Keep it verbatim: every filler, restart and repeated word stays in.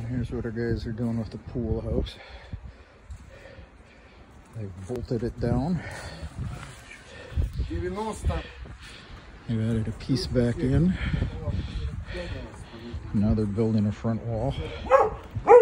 Here's what our guys are doing with the pool house. They've bolted it down. They've added a piece back in. Now they're building a front wall.